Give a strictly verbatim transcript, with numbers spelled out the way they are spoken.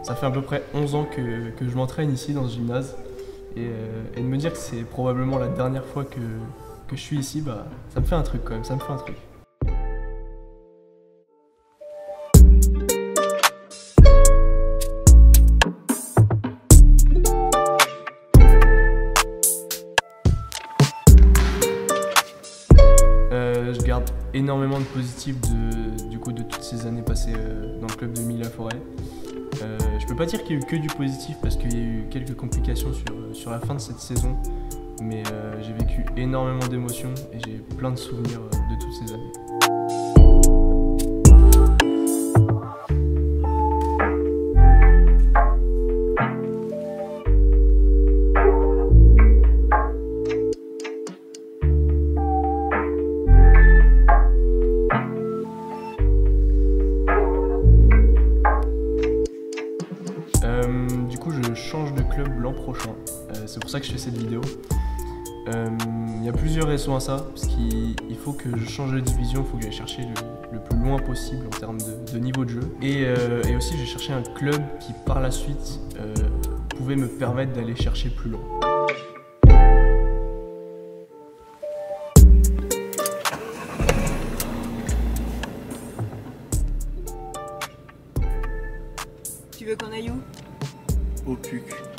Ça fait à peu près onze ans que, que je m'entraîne ici dans ce gymnase. Et, euh, et de me dire que c'est probablement la dernière fois que, que je suis ici, bah, ça me fait un truc quand même, ça me fait un truc. Euh, je garde énormément de positifs de, du coup, de toutes ces années passées euh, dans le club de Milly-la-Forêt. Euh, je peux pas dire qu'il y a eu que du positif parce qu'il y a eu quelques complications sur, sur la fin de cette saison, mais euh, j'ai vécu énormément d'émotions et j'ai plein de souvenirs de toutes ces années. Euh, du coup, je change de club l'an prochain. Euh, c'est pour ça que je fais cette vidéo. Euh, il y a plusieurs raisons à ça, parce qu'il faut que je change de division, il faut que j'aille chercher le, le plus loin possible en termes de, de niveau de jeu. Et, euh, et aussi, j'ai cherché un club qui, par la suite, euh, pouvait me permettre d'aller chercher plus loin. Tu veux qu'on aille où? Au P U C.